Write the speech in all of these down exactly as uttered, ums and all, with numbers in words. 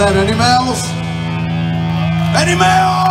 there any males? Any males?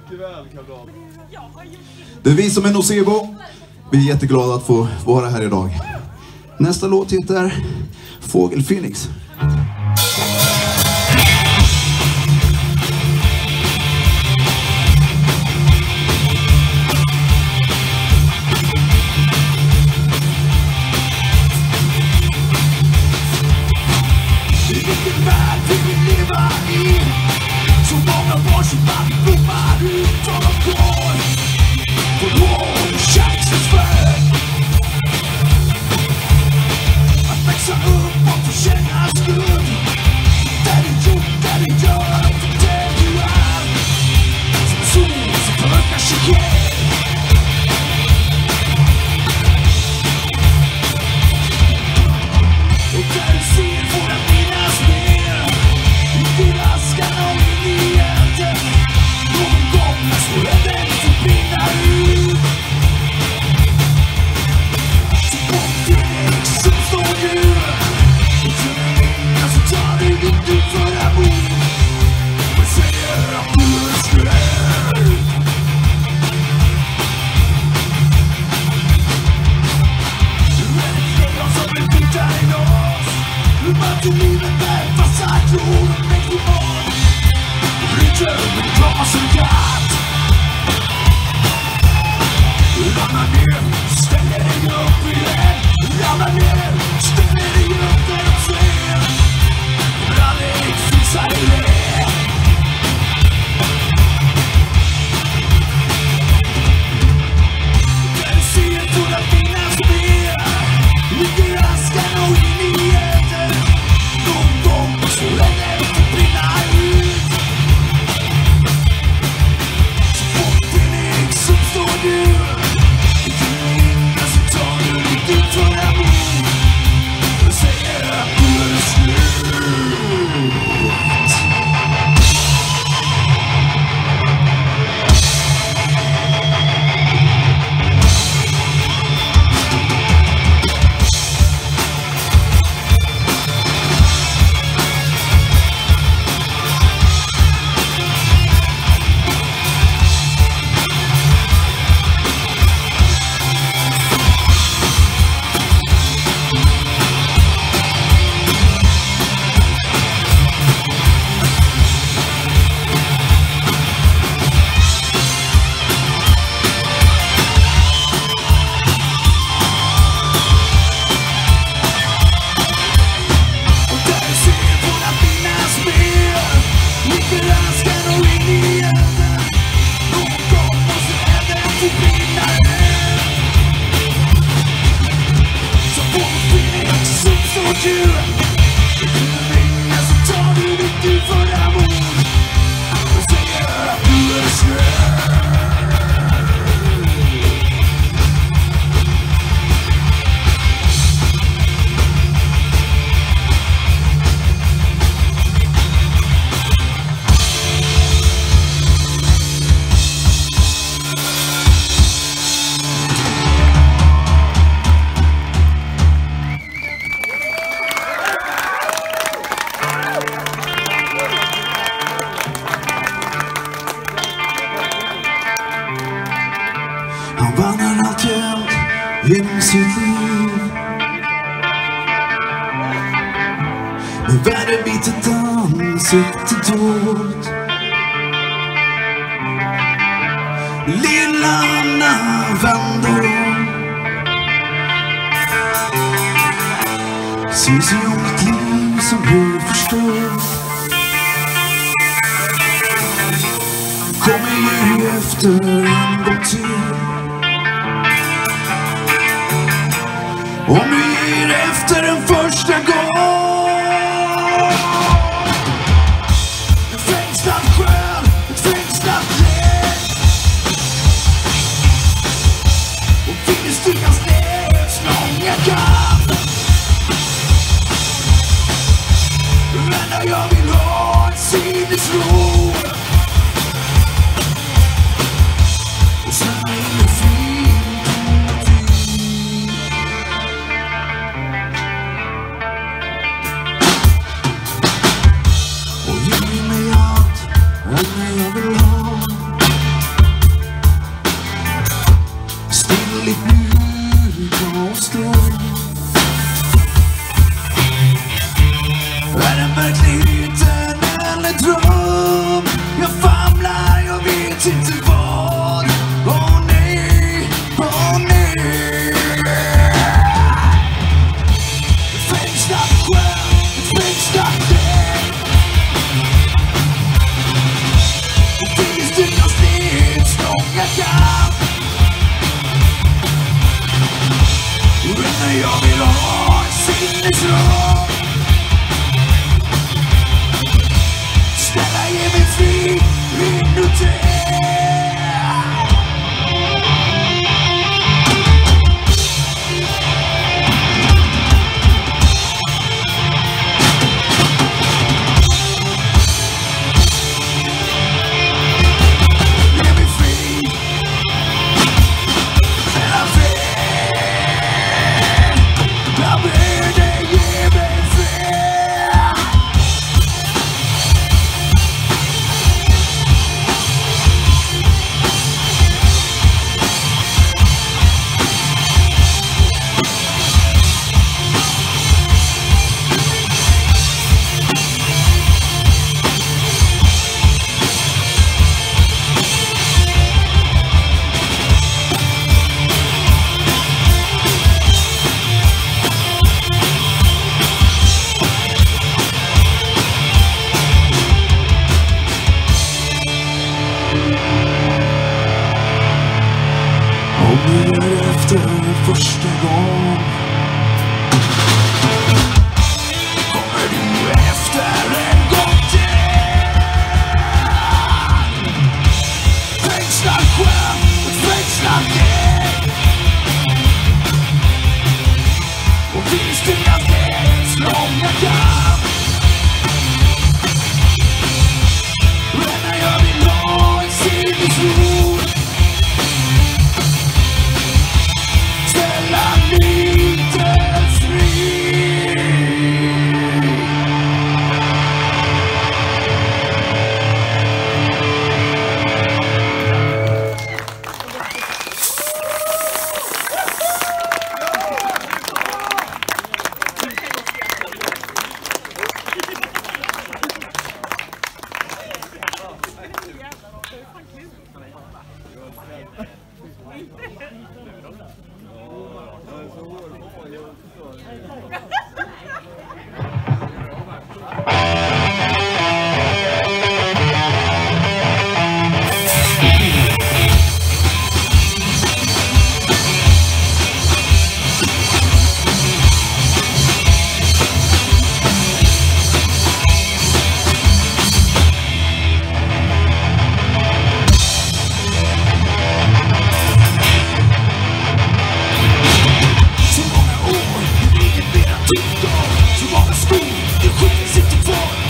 Mycket väl, kamrat. Det är vi som är NoCebo. Vi är jätteglada att få vara här idag. Nästa låt heter Fågel Phoenix. Vilken värld vi vill leva i. Så många barn som man blommar ut och de går på vår chansens väg. Att växa upp och få känna skuld. Där det gjort, där det gör, för det du är. Som en sol som förökar sig igen. Och där du ser får den minnas mer. I askan och in i elden. Någon gång när slöden får brinna ut. Så kom Phoenix som står du. Och för en vinna så tar du ditt ut för amor. Och säger att du önskar. Du är ett lejon som vill byta en oss. Du möter livet med fasta klor och med klimat. Du bryter med glas och gatt. Du ramlar ner, ställer dig upp igen. Du ramlar ner, ställer dig upp där de ser. Du kommer aldrig fixa det. Där du ser får det finnas mer. Ligger askan och in i elden. Någon gång så länge får brinna ut. Så får Phoenix uppstår du. I kvinnan så tar du ditt ut för amor. Och säger att du är slut. Och där du ser får det finnas mer. Ligger askan och in i elden. Någon gång måste elden få brinna ut. Så får Phoenix uppstår du. I kvinnan så tar du ditt ut för amor. Och säger att du är slut. Han vandrar alltjämt genom sitt liv. Med värdebitet ansikte dolt. Lilla Anna vänder om. Ser sig om ett liv som blir förstört. Kommer ju efter en gång till. Om du ger efter en första gång. En fängslad själ, ett fängslat liv. Och fingerstyckans livslånga kamp. Det enda jag vill ha är sinnesro. Och snälla in i fin. väldigt mjuk och stor. Är det verkligheten eller dröm? Jag famlar, jag vet inte vad. Åh nej, åh nej. Fängslat själv, fängslat dig. Och finns det någon snedstång jag kan? När jag vill ha ett sinnesrum. Snälla ge mig fri inuti. Ge mig fri. Snälla fri. Jag ber dig ge mig fri. Om du är efter första gång, kommer du efter en gång till. Fängslar själv, fängslar dig. Och finns det inga långa kamp. Men när jag vill ha en sinnesro. Ställa lite fri. Så många skor, det skjuter sitter kvar.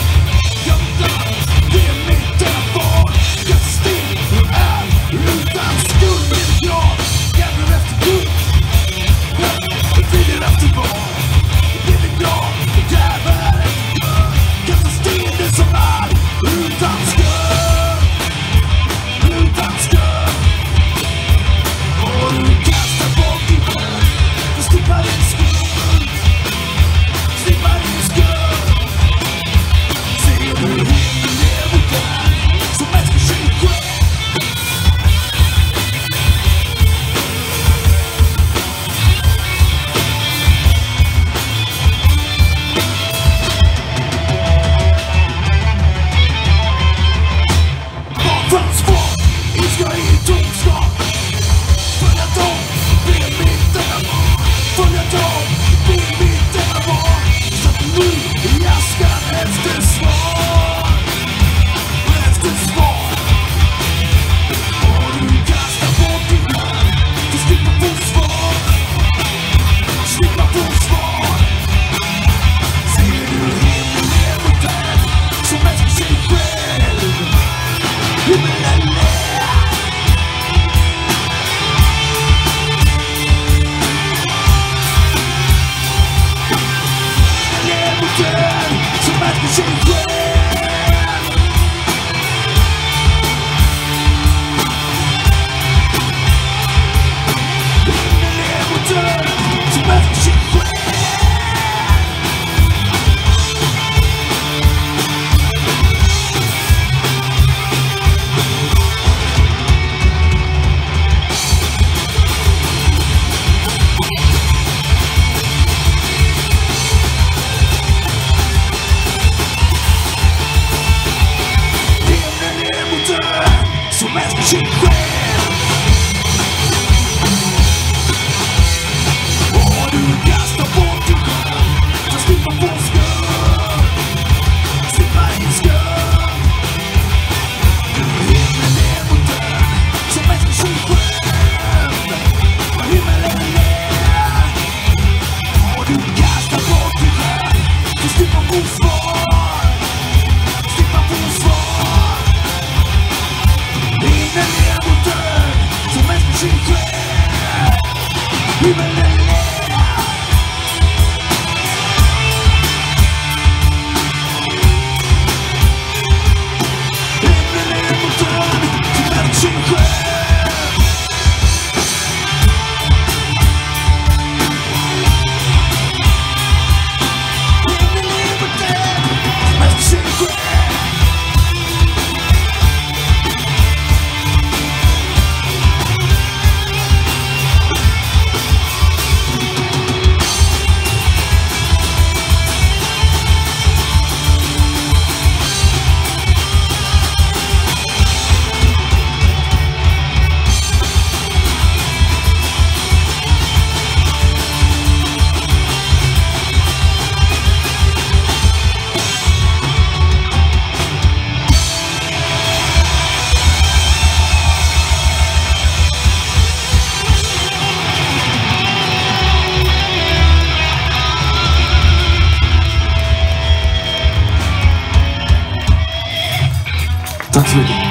Tack så mycket.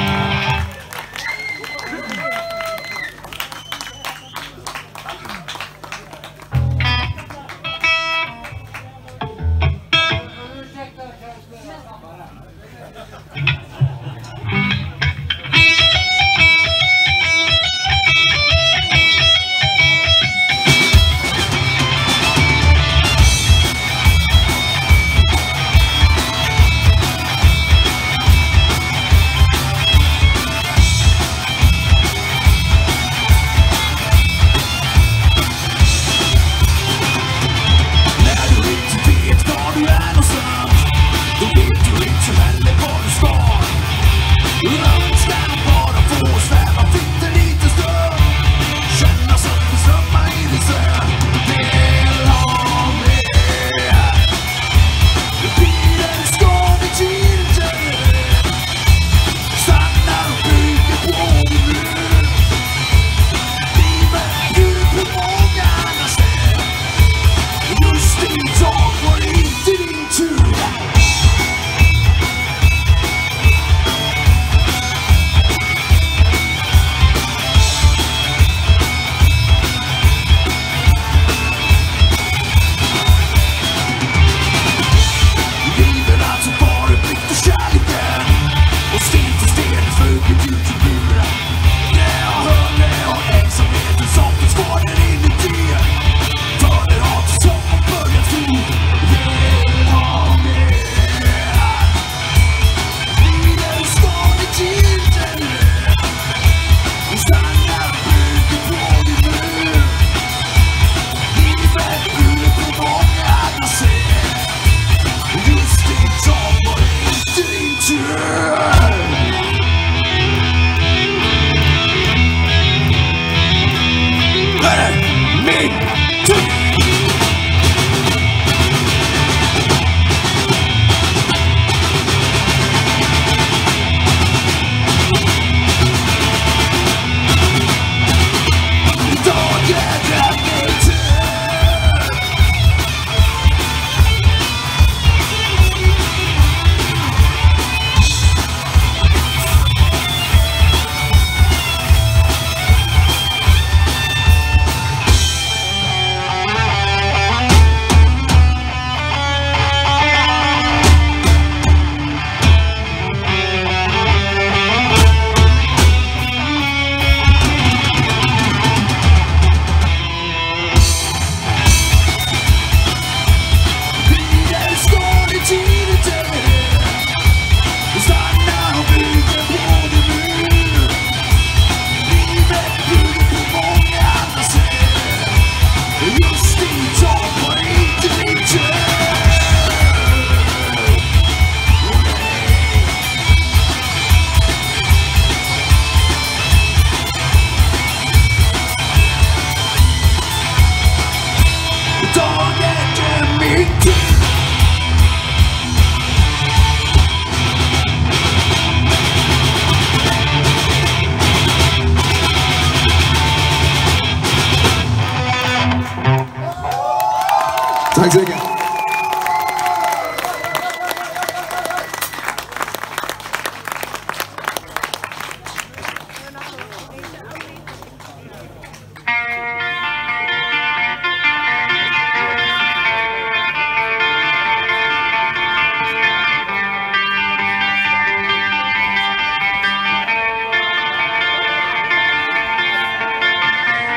Tack så mycket.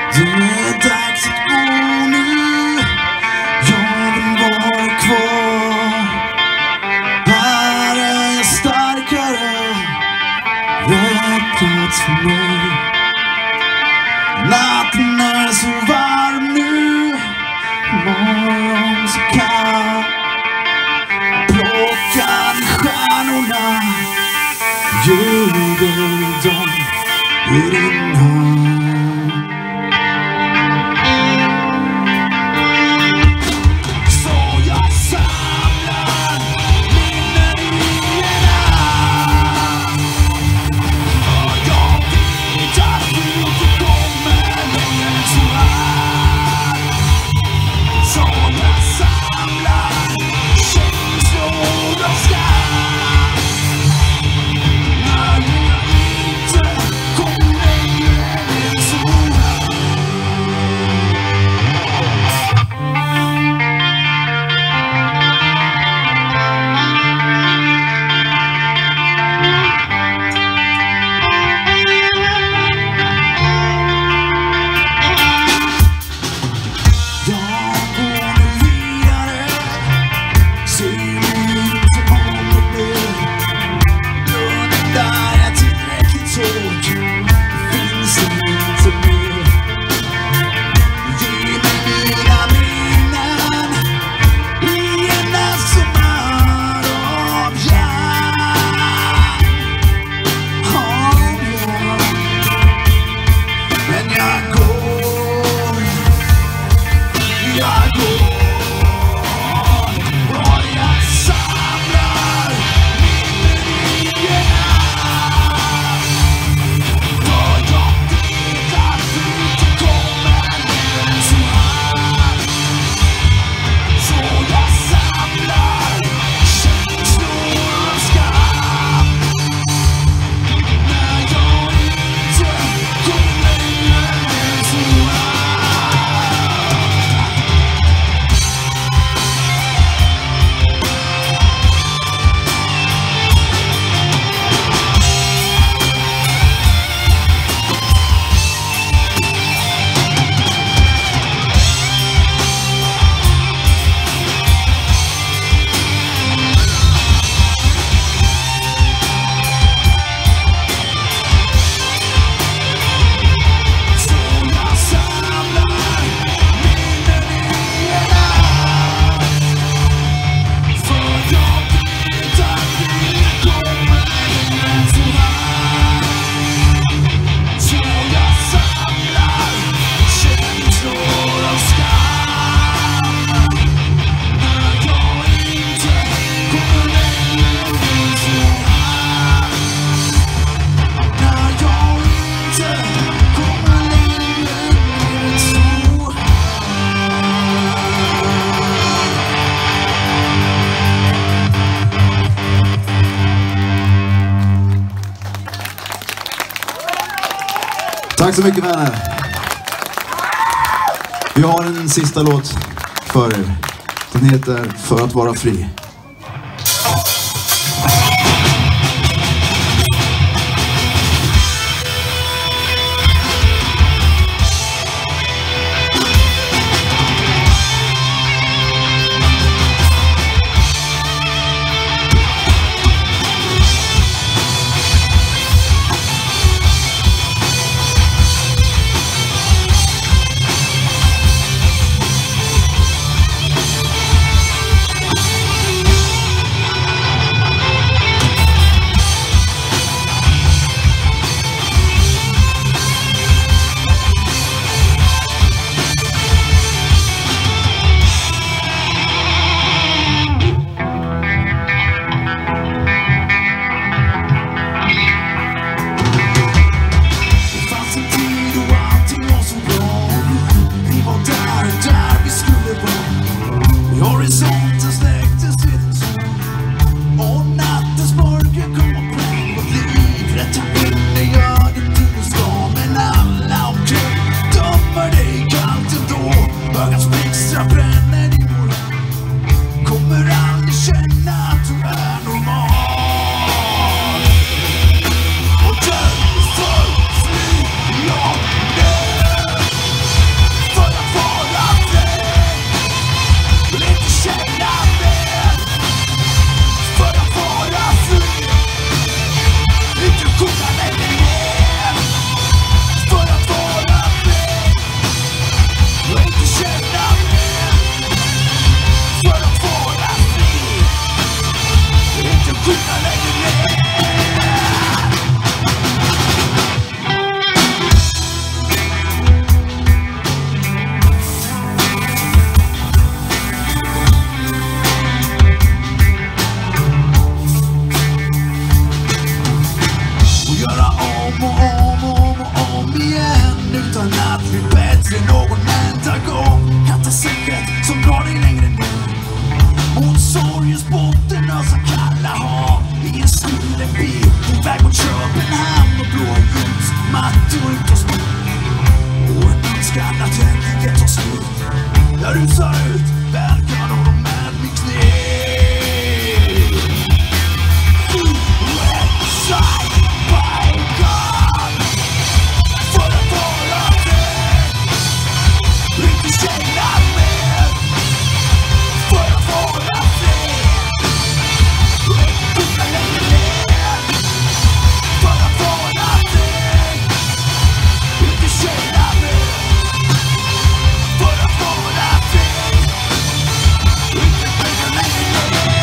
Det är dags att gå nu. Jag vill vara kvar. Här är jag starkare. Rätt plats för mig. Natten är så varm nu. Morgon så kall. Plockan stjärnorna. Ljuder dem i din hand. Tack så mycket vänner. Vi har en sista låt för er. Den heter För att vara fri. We'll be right back. rusar ut, verkan och de är min knä. Website by God, för att vara det, inte känna mer, för att vara det, inte kunna längre ner, för att vara det, inte känna mer, för att vara det, inte kunna längre ner.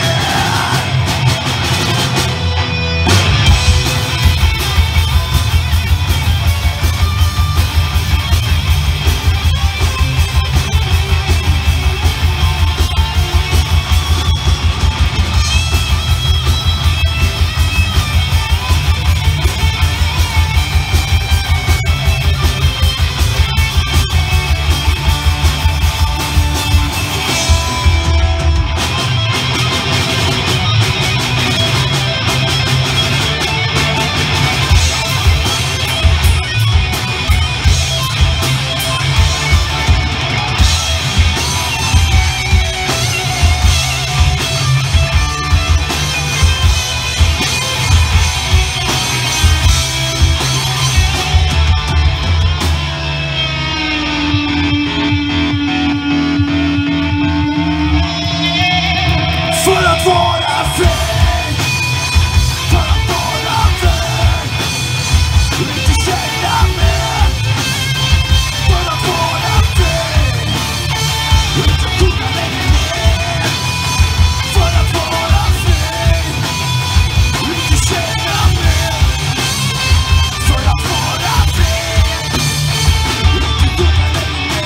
För att vara fri, för att vara fri, inte känna mer, för att vara fri, inte kunna längre ner, för att vara fri, inte känna mer, för att vara fri, inte kunna längre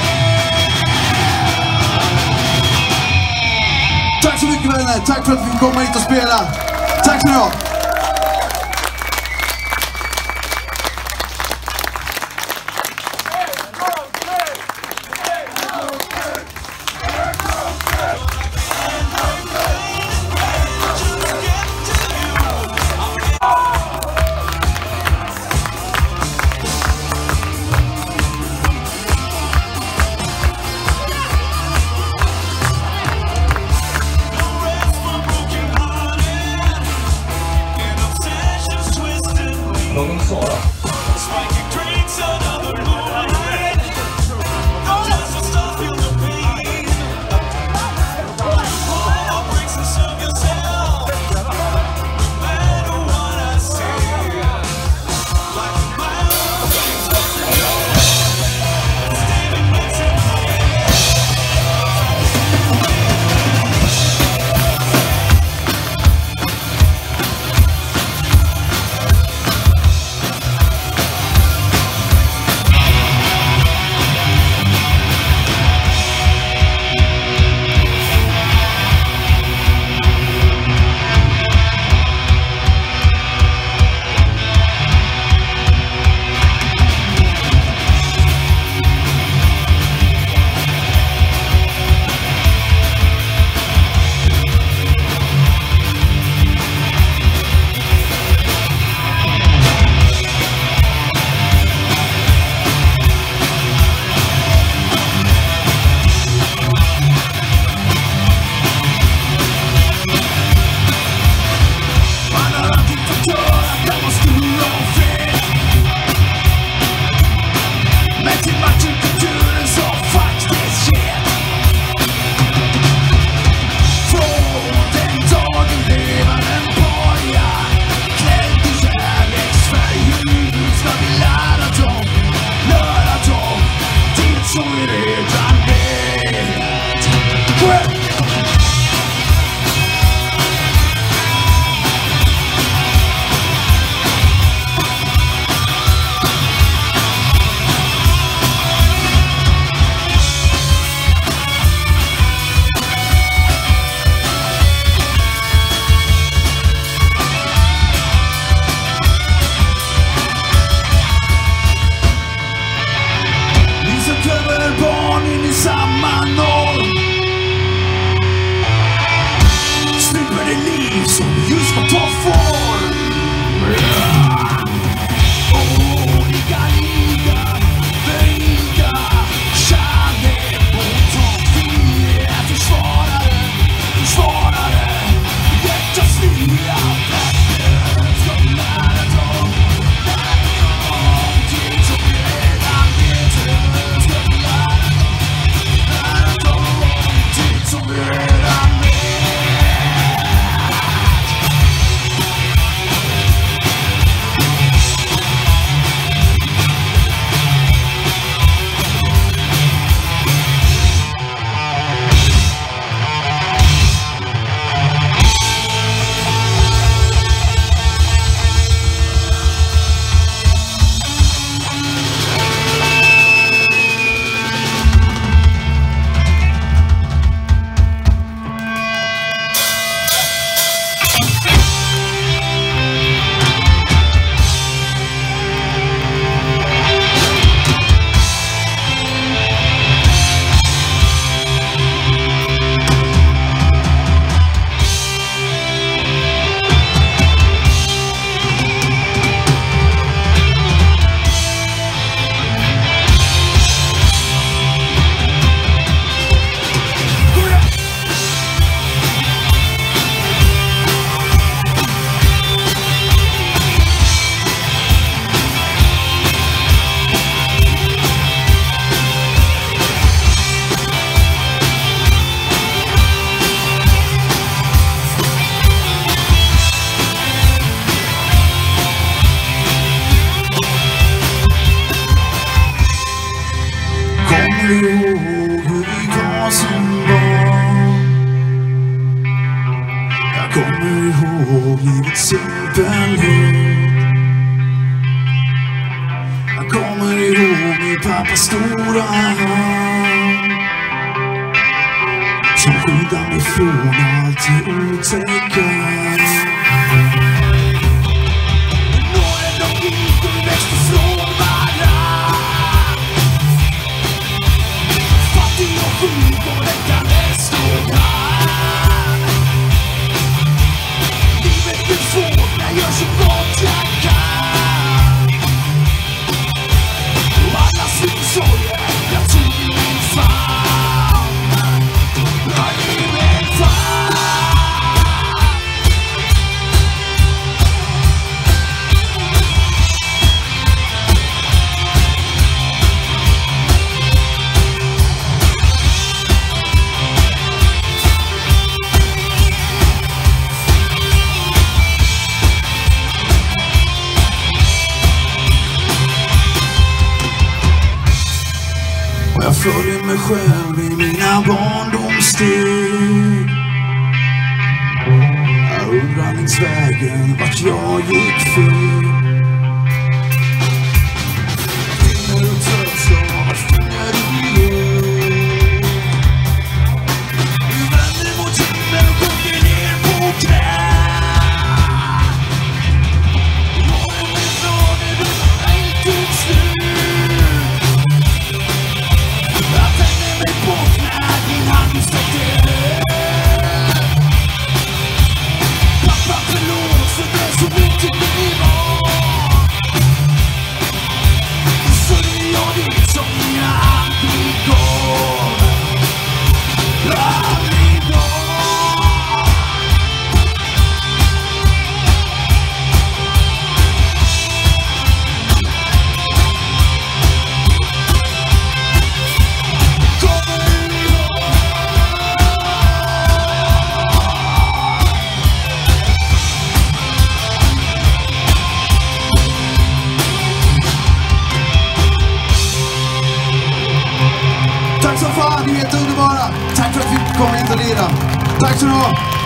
ner. Tack så mycket vänner, tack för att vi fick komma hit och spela. Tack så mycket. ihåg hur vi var som barn. Jag kommer ihåg livets simpelhet. Jag kommer ihåg min pappas stora hand som skyddar mig från allt det otäcka. Några de inte växte från varann. Fattig och sjuk och lättare stod han. Livet blir svårt, jag gör så gott jag kan. Och alla sin sorger, jag tog i min famn. Jag är i min famn. Jag följer mig själv i mina barndomssteg. Jag undrar längs vägen vart jag gick fel. Finner du tröst och vart finner du ro? Du vänder mot himlen och sjunker ner på knä. Målen är från det du har inte slut. Jag tänder mig bort när din hand sträckte ut. Pappa förlåt för det som inte blir var. Så det är jag dit som jag aldrig går. Aldrig går. Tack så fan, ni är helt underbara. Tack för att vi fick komma hit och lira. Tack så du ha.